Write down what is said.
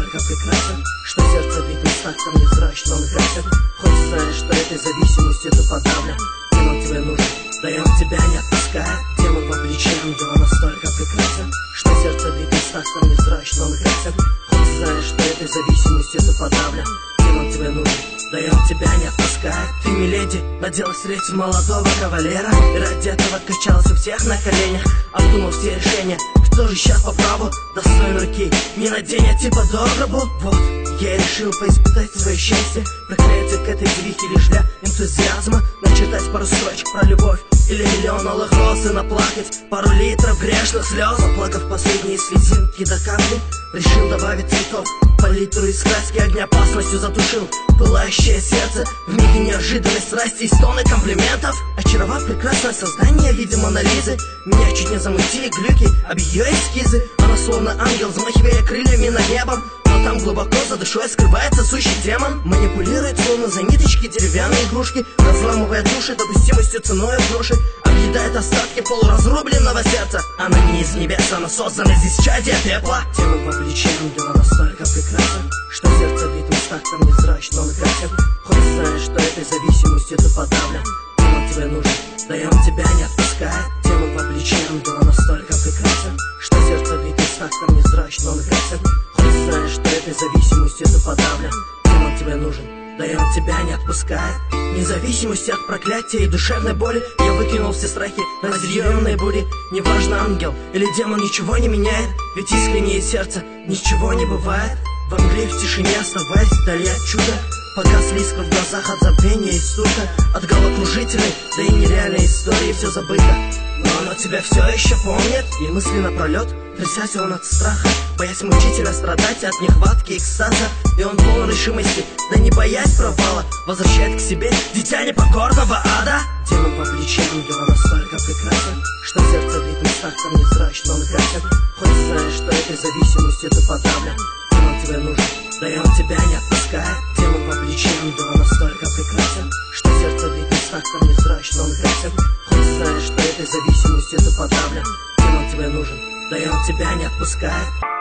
настолько прекрасен, что сердце в местах там невзрачно он красит. Хоть знаешь, что этой зависимостью ты подавлен, демон тебе нужен, да и он тебя не отпускает. Демон по плече ангела настолько прекрасен, что сердце в местах там невзрачно он красит. Хоть знаешь, что этой зависимостью ты подавлен, демон тебе нужен, да и он тебя не отпускает. Ты, миледи, надела средств молодого кавалера и ради этого откачалась у всех на коленях, обдумав все решения. Кто же сейчас по праву достоин руки? Не надень, а типа до гробу. Вот, я решил поиспытать свое счастье, проклятие к этой девихе лишь для энтузиазма. Начертать пару строчек про любовь или миллион алых роз и наплакать пару литров грешных слез. Оплакав последние слезинки до капли, решил добавить цветов, палитру из краски огня опасностью затушил пылающее сердце в миге неожиданной страсти и стоны комплиментов. Очаровав прекрасное создание в виде Монолизы, меня чуть не замутили глюки об ее эскизы. Она словно ангел, взмахивая крыльями над небом, но там глубоко за душой скрывается сущий демон. Манипулирует словно за ниточки деревянные игрушки, разламывая души допустимостью ценой в гроши, объедает остатки полуразрубленного сердца. Она не из небес, она создана из чадия пепла. Демон по плече ангела настолько прекрасен, что сердце в местах там невзрачно он красит. Хоть знаешь, что этой зависимостью ты подавлен, демон тебе нужен, да и он тебя не отпускает. Демон по плече ангела настолько прекрасен, что сердце в местах там невзрачно он красит. Хоть знаешь, что этой зависимостью ты подавлен, демон тебе нужен, да и он тебя не отпускает. Независимости от проклятия и душевной боли я выкинул все страхи на разъяренные бури. Неважно, ангел или демон, ничего не меняет, ведь искреннее сердце ничего не бывает. В мгле в тишине оставаясь вдали от чуда, погасли искры в глазах от забвения и стука, от головокружительной, да и нереальной истории все забыто. Но оно тебя все еще помнит, и мысли напролет, трясясь он от страха, боясь мучительно страдать от нехватки экстаза. И он полон решимости, да не боясь провала, возвращает к себе дитя непокорного ада. Демон по плече ангела настолько прекрасен, что сердце в местах там невзрачно он красит. Хоть знаешь, что этой зависимостью ты подавлен, демон тебе нужен, да и он тебя не отпускает. Демон по плече ангела настолько прекрасен, что сердце в местах там невзрачно он красит. Хоть знаешь, что этой зависимостью ты подавлен, демон тебе нужен, да и он тебя не отпускает.